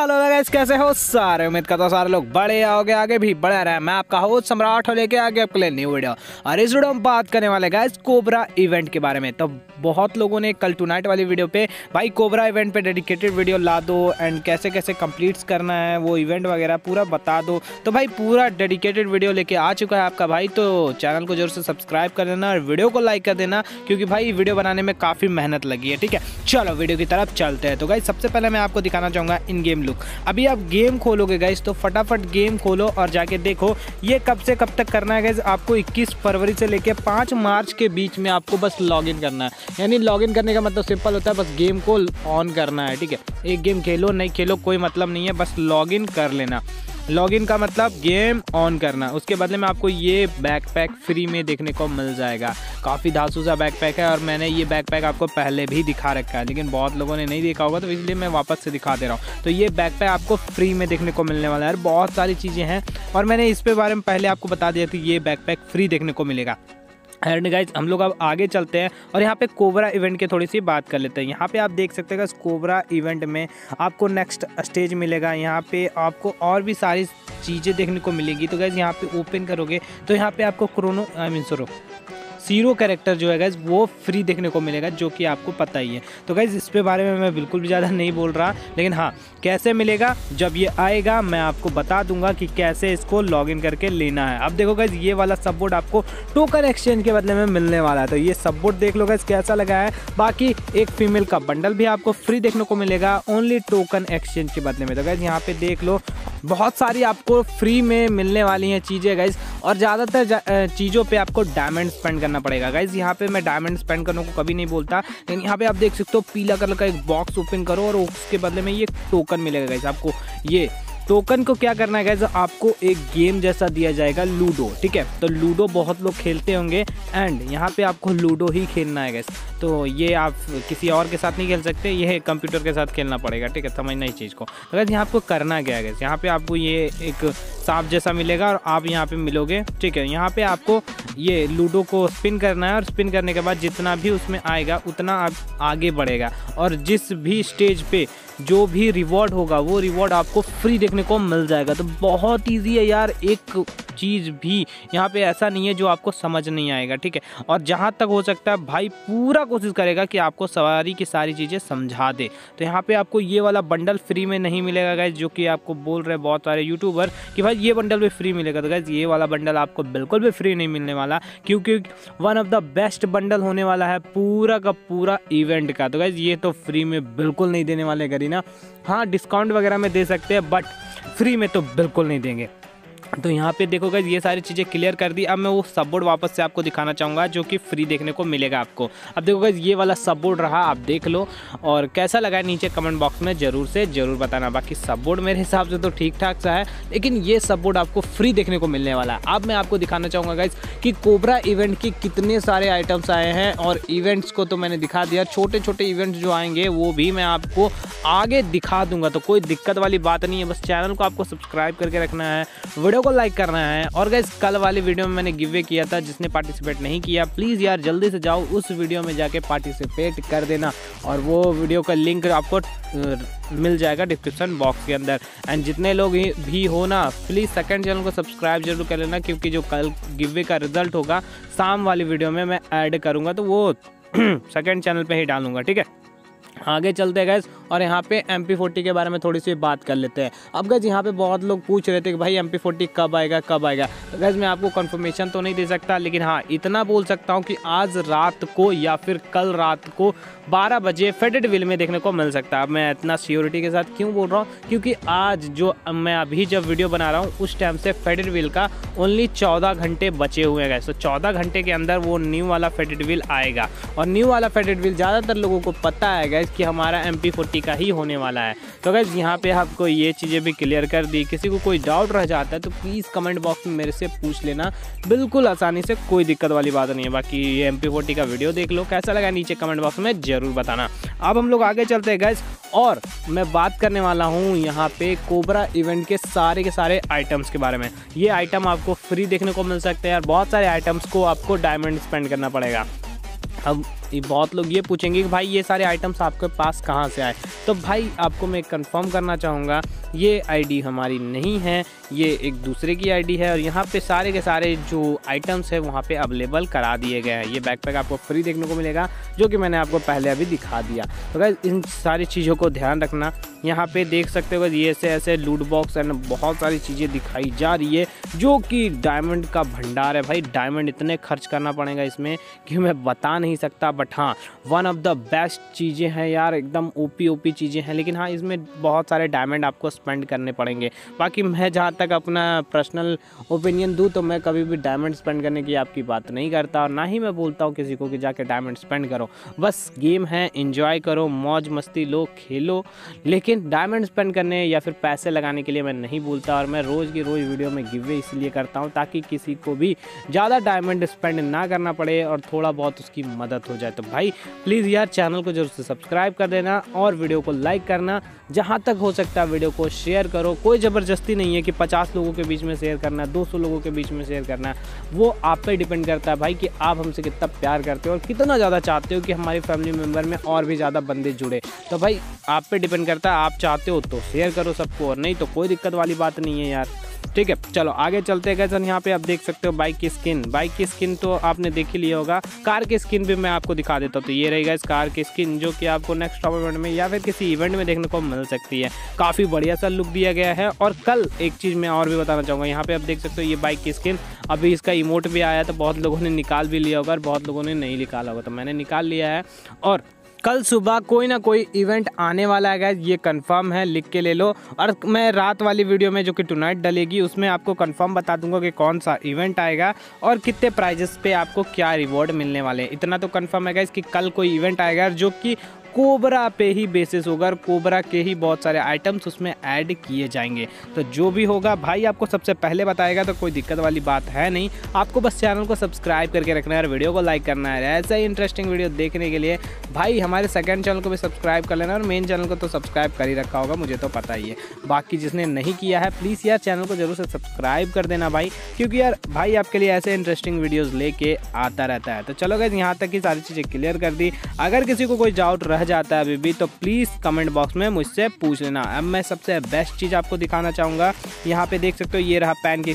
Hello guys, कैसे हो सारे। उम्मीद करता हूँ सारे लोग बड़े आओगे, आगे भी बढ़े रहे। मैं आपका होस्ट सम्राट हो लेके आगे आपके लिए न्यू वीडियो। और इस वीडियो में बात करने वाले गाइस कोबरा इवेंट के बारे में। तो बहुत लोगों ने कल टू नाइट वाली वीडियो पे भाई कोबरा इवेंट पे डेडिकेटेड वीडियो ला दो एंड कैसे कैसे कंप्लीट्स करना है वो इवेंट वगैरह पूरा बता दो। तो भाई पूरा डेडिकेटेड वीडियो लेके आ चुका है आपका भाई। तो चैनल को जरूर से सब्सक्राइब कर देना और वीडियो को लाइक कर देना, क्योंकि भाई वीडियो बनाने में काफ़ी मेहनत लगी है। ठीक है, चलो वीडियो की तरफ चलते हैं। तो गाइस सबसे पहले मैं आपको दिखाना चाहूँगा इन गेम लुक। अभी आप गेम खोलोगे गाइस तो फटाफट गेम खोलो और जाके देखो ये कब से कब तक करना है गाइस। आपको 21 फरवरी से लेके 5 मार्च के बीच में आपको बस लॉगिन करना है। यानी लॉगिन करने का मतलब सिंपल होता है, बस गेम को ऑन करना है। ठीक है, एक गेम खेलो नहीं खेलो कोई मतलब नहीं है, बस लॉगिन कर लेना। लॉगिन का मतलब गेम ऑन करना। उसके बदले में आपको ये बैकपैक फ्री में देखने को मिल जाएगा। काफ़ी धांसू सा बैकपैक है और मैंने ये बैकपैक आपको पहले भी दिखा रखा है, लेकिन बहुत लोगों ने नहीं देखा होगा तो इसलिए मैं वापस से दिखा दे रहा हूँ। तो ये बैकपैक आपको फ्री में देखने को मिलने वाला है। बहुत सारी चीज़ें हैं और मैंने इस पे बारे में पहले आपको बता दिया कि ये बैकपैक फ्री देखने को मिलेगा। एंड गाइज हम लोग अब आगे चलते हैं और यहाँ पे कोबरा इवेंट की थोड़ी सी बात कर लेते हैं। यहाँ पे आप देख सकते हैं कोबरा इवेंट में आपको नेक्स्ट स्टेज मिलेगा। यहाँ पे आपको और भी सारी चीज़ें देखने को मिलेगी। तो गाइज यहाँ पे ओपन करोगे तो यहाँ पे आपको सीरो कैरेक्टर जो है गाइज वो फ्री देखने को मिलेगा, जो कि आपको पता ही है। तो गाइज इस पे बारे में मैं बिल्कुल भी ज़्यादा नहीं बोल रहा, लेकिन हाँ कैसे मिलेगा जब ये आएगा मैं आपको बता दूंगा कि कैसे इसको लॉगिन करके लेना है। अब देखो गाइज ये वाला सपोर्ट आपको टोकन एक्सचेंज के बदले में मिलने वाला है। तो ये सपोर्ट देख लो गाइज कैसा लगा है। बाकी एक फीमेल का बंडल भी आपको फ्री देखने को मिलेगा ओनली टोकन एक्सचेंज के बदले में। तो गाइज यहाँ पे देख लो बहुत सारी आपको फ्री में मिलने वाली हैं चीज़ें गाइज, और ज़्यादातर चीज़ों पे आपको डायमंड स्पेंड करना पड़ेगा गाइज। यहाँ पे मैं डायमंड स्पेंड करने को कभी नहीं बोलता, लेकिन यहाँ पे आप देख सकते हो पीला कलर का एक बॉक्स ओपन करो और उसके बदले में ये टोकन मिलेगा गाइज आपको। ये टोकन को क्या करना है गाइज, आपको एक गेम जैसा दिया जाएगा लूडो। ठीक है, तो लूडो बहुत लोग खेलते होंगे एंड यहाँ पे आपको लूडो ही खेलना है गाइज। तो ये आप किसी और के साथ नहीं खेल सकते, ये कंप्यूटर के साथ खेलना पड़ेगा। ठीक है, समझना इस चीज़ को। तो गाइज यहाँ आपको करना क्या है गाइज, यहाँ पे आपको ये एक सांप जैसा मिलेगा और आप यहाँ पे मिलोगे। ठीक है, यहाँ पे आपको ये लूडो को स्पिन करना है और स्पिन करने के बाद जितना भी उसमें आएगा उतना आप आगे बढ़ेगा, और जिस भी स्टेज पे जो भी रिवॉर्ड होगा वो रिवॉर्ड आपको फ्री देखने को मिल जाएगा। तो बहुत इजी है यार, एक चीज़ भी यहाँ पे ऐसा नहीं है जो आपको समझ नहीं आएगा। ठीक है, और जहाँ तक हो सकता है भाई पूरा कोशिश करेगा कि आपको सारी की सारी चीज़ें समझा दे। तो यहाँ पे आपको ये वाला बंडल फ्री में नहीं मिलेगा गाइज, जो कि आपको बोल रहे बहुत सारे यूट्यूबर कि भाई ये बंडल भी फ्री मिलेगा। तो गाइज ये वाला बंडल आपको बिल्कुल भी फ्री नहीं मिलने वाला, क्योंकि one of the best bundle होने वाला है पूरा का पूरा इवेंट का। तो गाइज ये तो फ्री में बिल्कुल नहीं देने वाले गरीना। हाँ डिस्काउंट वगैरह में दे सकते हैं, बट फ्री में तो बिल्कुल नहीं देंगे। तो यहाँ पे देखो गाइस ये सारी चीज़ें क्लियर कर दी। अब मैं वो सबबोर्ड वापस से आपको दिखाना चाहूँगा जो कि फ्री देखने को मिलेगा आपको। अब देखो गाइस ये वाला सबबोर्ड रहा, आप देख लो और कैसा लगा है नीचे कमेंट बॉक्स में ज़रूर बताना। बाकी सबबोर्ड मेरे हिसाब से तो ठीक ठाक सा है, लेकिन ये सबबोर्ड आपको फ्री देखने को मिलने वाला है। अब मैं आपको दिखाना चाहूँगा गाइस कि कोबरा इवेंट के कितने सारे आइटम्स आए हैं, और इवेंट्स को तो मैंने दिखा दिया, छोटे छोटे इवेंट्स जो आएंगे वो भी मैं आपको आगे दिखा दूंगा। तो कोई दिक्कत वाली बात नहीं है, बस चैनल को आपको सब्सक्राइब करके रखना है, वीडियो को लाइक करना है। और गाइस कल वाली वीडियो में मैंने गिव अवे किया था, जिसने पार्टिसिपेट नहीं किया प्लीज़ यार जल्दी से जाओ उस वीडियो में जाके पार्टिसिपेट कर देना, और वो वीडियो का लिंक आपको मिल जाएगा डिस्क्रिप्शन बॉक्स के अंदर। एंड जितने लोग भी हो ना प्लीज़ सेकंड चैनल को सब्सक्राइब जरूर कर लेना, क्योंकि जो कल गिव अवे का रिजल्ट होगा शाम वाली वीडियो में मैं ऐड करूँगा, तो वो सेकंड चैनल पर ही डालूंगा। ठीक है, आगे चलते हैं गैस और यहाँ पे MP40 के बारे में थोड़ी सी बात कर लेते हैं। अब गैस यहाँ पे बहुत लोग पूछ रहे थे कि भाई MP40 कब आएगा। तो गैस मैं आपको कंफर्मेशन तो नहीं दे सकता, लेकिन हाँ इतना बोल सकता हूँ कि आज रात को या फिर कल रात को 12 बजे फेडेडविल में देखने को मिल सकता है। अब मैं इतना सियोरिटी के साथ क्यों बोल रहा हूँ, क्योंकि आज जो मैं अभी जब वीडियो बना रहा हूँ उस टाइम से फेडेडविल का ओनली 14 घंटे बचे हुए हैं गैस। तो 14 घंटे के अंदर वो न्यू वाला फेडेडविल आएगा, और न्यू वाला फेडेडविल ज़्यादातर लोगों को पता है गैस कि हमारा MP40 का ही होने वाला है। तो गाइस यहाँ पे आपको ये चीज़ें भी क्लियर कर दी। किसी को कोई डाउट रह जाता है तो प्लीज़ कमेंट बॉक्स में मेरे से पूछ लेना, बिल्कुल आसानी से, कोई दिक्कत वाली बात नहीं है। बाकी ये MP40 का वीडियो देख लो कैसा लगा नीचे कमेंट बॉक्स में ज़रूर बताना। अब हम लोग आगे चलते हैं गाइस, और मैं बात करने वाला हूँ यहाँ पे कोबरा इवेंट के सारे आइटम्स के बारे में। ये आइटम आपको फ्री देखने को मिल सकते हैं, और बहुत सारे आइटम्स को आपको डायमंड स्पेंड करना पड़ेगा। अब बहुत लोग ये पूछेंगे कि भाई ये सारे आइटम्स आपके पास कहाँ से आए। तो भाई आपको मैं कंफर्म करना चाहूँगा, ये आईडी हमारी नहीं है, ये एक दूसरे की आईडी है और यहाँ पे सारे के सारे जो आइटम्स है वहाँ पे अवेलेबल करा दिए गए हैं। ये बैकपैक आपको फ्री देखने को मिलेगा, जो कि मैंने आपको पहले अभी दिखा दिया। तो गाइस इन सारी चीज़ों को ध्यान रखना। यहाँ पे देख सकते हो ये ऐसे लूट बॉक्स एंड बहुत सारी चीज़ें दिखाई जा रही है, जो कि डायमंड का भंडार है। भाई डायमंड इतने खर्च करना पड़ेगा इसमें कि मैं बता नहीं सकता, बट हाँ वन ऑफ द बेस्ट चीज़ें हैं यार, एकदम ओपी चीज़ें हैं। लेकिन हाँ इसमें बहुत सारे डायमंड आपको स्पेंड करने पड़ेंगे। बाकी मैं जहाँ तक अपना पर्सनल ओपिनियन दूँ तो मैं कभी भी डायमंड स्पेंड करने की आपकी बात नहीं करता, और ना ही मैं बोलता हूँ किसी को कि जाके डायमंड स्पेंड करो। बस गेम है, एंजॉय करो, मौज मस्ती लो, खेलो, लेकिन डायमंड स्पेंड करने या फिर पैसे लगाने के लिए मैं नहीं बोलता। और मैं रोज़ की रोज़ वीडियो में गिवे इसलिए करता हूँ ताकि किसी को भी ज़्यादा डायमंड स्पेंड ना करना पड़े और थोड़ा बहुत उसकी मदद हो जाए। तो भाई प्लीज़ यार चैनल को जरूर से सब्सक्राइब कर देना और वीडियो को लाइक करना, जहाँ तक हो सकता है वीडियो को शेयर करो। कोई ज़बरदस्ती नहीं है कि 50 लोगों के बीच में शेयर करना, 200 लोगों के बीच में शेयर करना, वो आप पे डिपेंड करता है भाई कि आप हमसे कितना प्यार करते हो और कितना ज़्यादा चाहते हो कि हमारी फैमिली मेम्बर में और भी ज़्यादा बंदे जुड़े। तो भाई आप पे डिपेंड करता है, आप चाहते हो तो शेयर करो सबको, और नहीं तो कोई दिक्कत वाली बात नहीं है यार। ठीक है चलो आगे चलते गए। यहाँ पे आप देख सकते हो बाइक की स्किन तो आपने देख ही लिया होगा। कार की स्किन भी मैं आपको दिखा देता हूँ। तो ये रहेगा इस कार की स्किन, जो कि आपको नेक्स्ट टॉप इवेंट में या फिर किसी इवेंट में देखने को मिल सकती है। काफ़ी बढ़िया सा लुक दिया गया है। और कल एक चीज़ मैं और भी बताना चाहूँगा, यहाँ पे आप देख सकते हो ये बाइक की स्किन, अभी इसका इमोट भी आया, तो बहुत लोगों ने निकाल भी लिया होगा और बहुत लोगों ने नहीं निकाला होगा, तो मैंने निकाल लिया है। और कल सुबह कोई ना कोई इवेंट आने वाला है गाइस, ये कंफर्म है, लिख के ले लो। और मैं रात वाली वीडियो में जो कि टुनाइट डलेगी उसमें आपको कंफर्म बता दूंगा कि कौन सा इवेंट आएगा और कितने प्राइजेस पे आपको क्या रिवॉर्ड मिलने वाले हैं। इतना तो कंफर्म है गाइस कि कल कोई इवेंट आएगा जो कि कोबरा पे ही बेसिस होगा और कोबरा के ही बहुत सारे आइटम्स उसमें ऐड किए जाएंगे। तो जो भी होगा भाई आपको सबसे पहले बताएगा, तो कोई दिक्कत वाली बात है नहीं। आपको बस चैनल को सब्सक्राइब करके रखना है और वीडियो को लाइक करना है। ऐसा ही इंटरेस्टिंग वीडियो देखने के लिए भाई हमारे सेकंड चैनल को भी सब्सक्राइब कर लेना, और मेन चैनल को तो सब्सक्राइब कर ही रखा होगा, मुझे तो पता ही है। बाकी जिसने नहीं किया है प्लीज़ यार चैनल को जरूर से सब्सक्राइब कर देना भाई, क्योंकि यार भाई आपके लिए ऐसे इंटरेस्टिंग वीडियोज़ लेके आता रहता है। तो चलो गाइस यहाँ तक की सारी चीज़ें क्लियर कर दी। अगर किसी को कोई डाउट रह जाता है अभी भी तो प्लीज़ कमेंट बॉक्स में मुझसे पूछ लेना। अब मैं सबसे बेस्ट चीज़ आपको दिखाना चाहूँगा। यहाँ पे देख सकते हो ये रहा पैन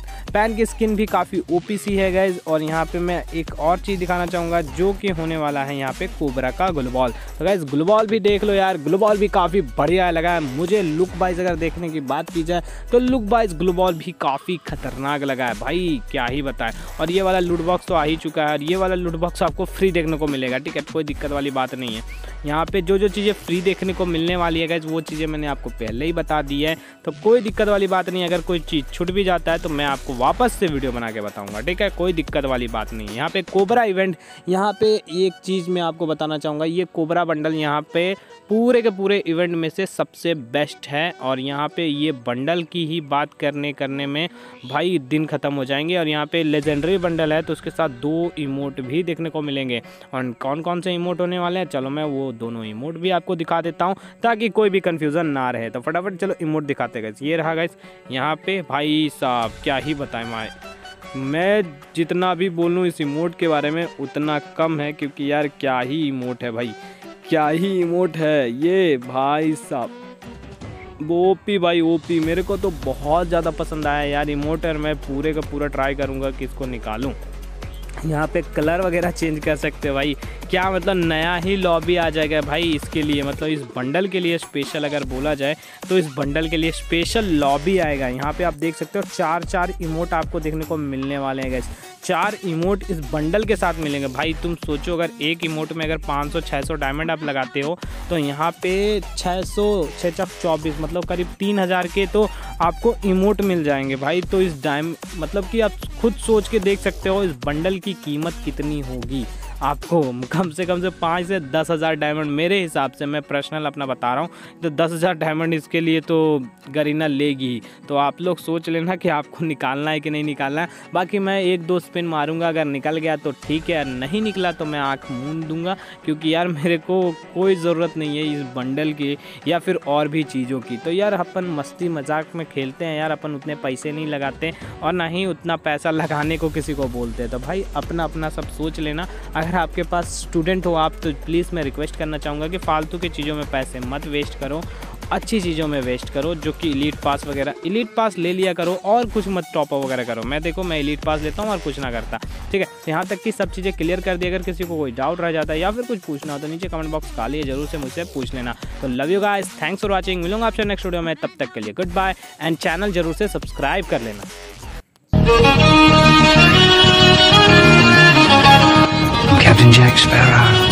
की स्किन भी काफ़ी ओपी सी है गाइज। और यहाँ पे मैं एक और चीज़ दिखाना चाहूँगा जो कि होने वाला है यहाँ पे कोबरा का ग्लूबॉल। तो गाइज ग्लूबॉल भी देख लो यार, ग्लूबॉल भी काफ़ी बढ़िया लगा है मुझे। लुक वाइज अगर देखने की बात की जाए तो लुक वाइज ग्लूबॉल भी काफ़ी खतरनाक लगा है भाई, क्या ही बताएं। और ये वाला लूट बॉक्स तो आ ही चुका है और ये वाला लूट बॉक्स आपको फ्री देखने को मिलेगा। ठीक है कोई दिक्कत वाली बात नहीं है। यहाँ पे जो चीज़ें फ्री देखने को मिलने वाली है गाइस वो चीज़ें मैंने आपको पहले ही बता दी है, तो कोई दिक्कत वाली बात नहीं। अगर कोई चीज़ छूट भी जाता है तो मैं आपको वापस से वीडियो बना के बताऊंगा। ठीक है कोई दिक्कत वाली बात नहीं है। यहाँ पे कोबरा इवेंट, यहाँ पे एक चीज़ मैं आपको बताना चाहूँगा, ये कोबरा बंडल यहाँ पे पूरे के पूरे इवेंट में से सबसे बेस्ट है। और यहाँ पे ये बंडल की ही बात करने में भाई दिन ख़त्म हो जाएंगे। और यहाँ पे लेजेंडरी बंडल है तो उसके साथ 2 इमोट भी देखने को मिलेंगे। और कौन कौन से इमोट होने वाले हैं चलो मैं वो दोनों इमोट भी आपको दिखा देता हूँ ताकि कोई भी कन्फ्यूज़न ना रहे। तो फटाफट चलो इमोट दिखाते गए। ये रहा गाइस यहाँ पे, भाई साहब क्या ही बताएं, मैं जितना भी बोलूँ इस इमोट के बारे में उतना कम है, क्योंकि यार क्या ही इमोट है भाई, क्या ही इमोट है ये भाई साहब। ओपी भाई ओपी, मेरे को तो बहुत ज़्यादा पसंद आया यार इमोट। और मैं पूरे का पूरा ट्राई करूँगा कि इसको निकालूँ। यहाँ पे कलर वगैरह चेंज कर सकते हैं भाई, क्या मतलब नया ही लॉबी आ जाएगा भाई इसके लिए। मतलब इस बंडल के लिए स्पेशल अगर बोला जाए तो इस बंडल के लिए स्पेशल लॉबी आएगा। यहाँ पे आप देख सकते हो 4 इमोट आपको देखने को मिलने वाले हैं गाइस। 4 इमोट इस बंडल के साथ मिलेंगे भाई। तुम सोचो अगर एक इमोट में अगर 500-600 डायमंड आप लगाते हो तो यहाँ पे 600-624 मतलब करीब 3000 के तो आपको इमोट मिल जाएंगे भाई। तो इस मतलब कि आप खुद सोच के देख सकते हो इस बंडल की कीमत कितनी होगी। आपको कम से 5 से 10 हज़ार डायमंड, मेरे हिसाब से मैं पर्सनल अपना बता रहा हूँ, तो 10 हज़ार डायमंड इसके लिए तो गरीना लेगी। तो आप लोग सोच लेना कि आपको निकालना है कि नहीं निकालना है। बाकी मैं 1-2 स्पिन मारूंगा, अगर निकल गया तो ठीक है, नहीं निकला तो मैं आँख मूंद दूंगा, क्योंकि यार मेरे को कोई ज़रूरत नहीं है इस बंडल की या फिर और भी चीज़ों की। तो यार अपन मस्ती मजाक में खेलते हैं यार, अपन उतने पैसे नहीं लगाते और ना ही उतना पैसा लगाने को किसी को बोलते हैं। तो भाई अपना अपना सब सोच लेना। अगर आपके पास स्टूडेंट हो आप, तो प्लीज़ मैं रिक्वेस्ट करना चाहूँगा कि फालतू की चीज़ों में पैसे मत वेस्ट करो, अच्छी चीज़ों में वेस्ट करो, जो कि एलीट पास वगैरह, एलीट पास ले लिया करो और कुछ मत टॉपअप वगैरह करो। मैं देखो मैं एलीट पास लेता हूँ और कुछ ना करता, ठीक है। यहाँ तक कि सब चीज़ें क्लियर कर दी। अगर किसी को कोई डाउट रह जाता है या फिर कुछ पूछना हो तो नीचे कमेंट बॉक्स खाली है, जरूर से मुझसे पूछ लेना। तो love you guys, thanks for watching. मिलूंगा आपसे नेक्स्ट वीडियो में, तब तक के लिए गुड बाय एंड चैनल जरूर से सब्सक्राइब कर लेना। Captain Jack Sparrow.